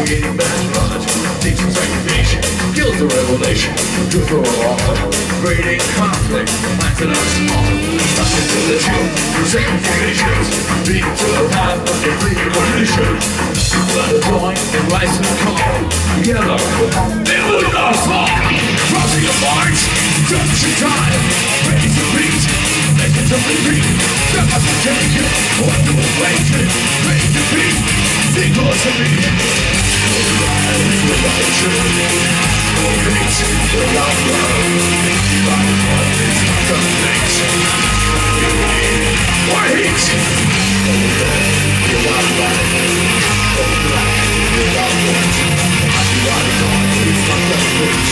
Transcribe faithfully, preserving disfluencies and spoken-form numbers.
Creating mass knowledge, teaching segregation, guilt and revelation, truth or all. Creating conflict, planting us small. Nothing to the truth, second conditions. Being to the path of complete condition. Let the join and rise to the call. Together, they will not fall. Crossing the minds, just in time. Ready to beat, making something beat. Step up and change it, what to awaken. Ready to beat, equals to beat. Rise to the truth. Reach the love love. Like what is the mix. Why hate? Oh red, without light. Oh black, without light. I see why the dawn is not the